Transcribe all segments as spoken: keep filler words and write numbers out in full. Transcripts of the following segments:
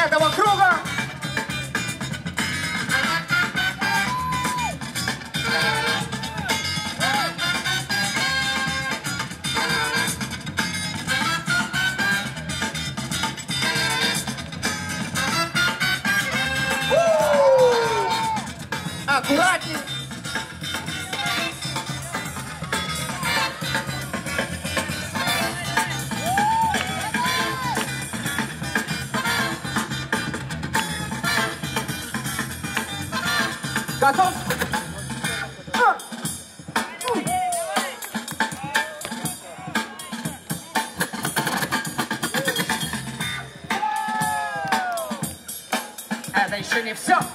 этого круга. Аккуратнее. Готов? А! Это еще не все.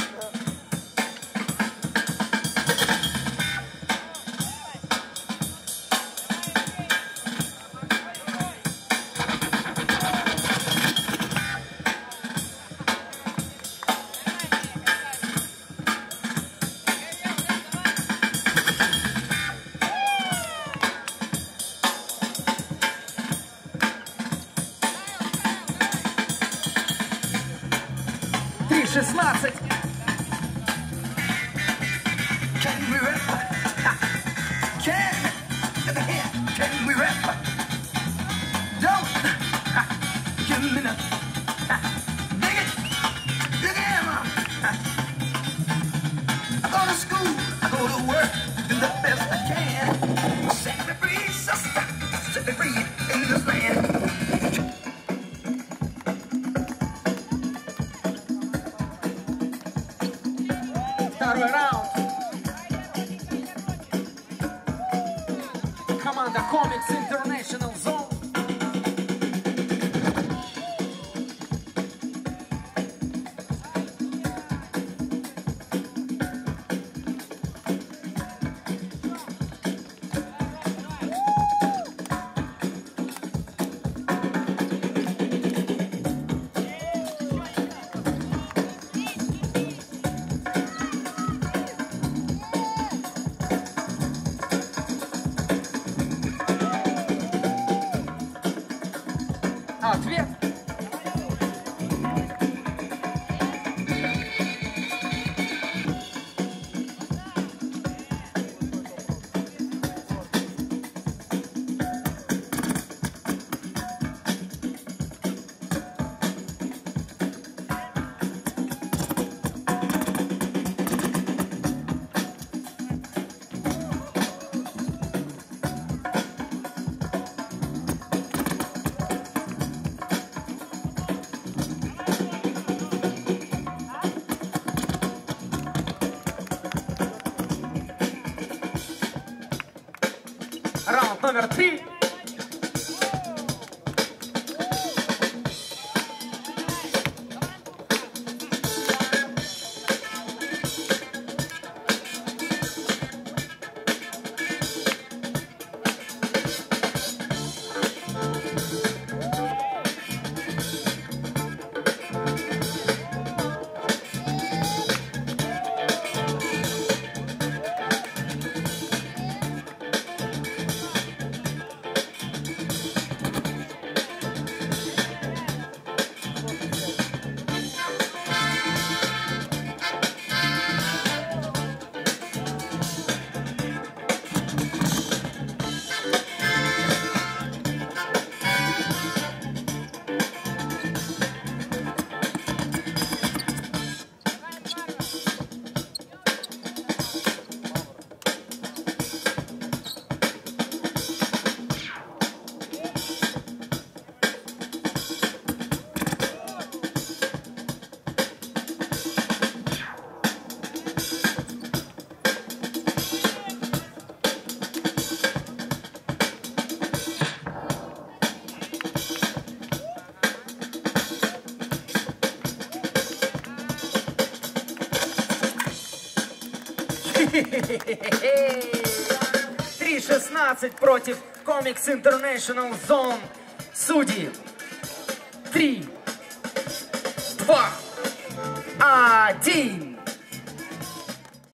три шестнадцать. Can we rap? Can, can we rap? Don't give me nothing. Dig it, dig it, mom. I go to school, I go to work, do the best I can. Set me free, sister, set me free in this land. Второй раунд. Команда Comix International Zone. Ответ. Раунд номер три. три шестнадцать против Comix International Zone. Судьи. Три, два, один.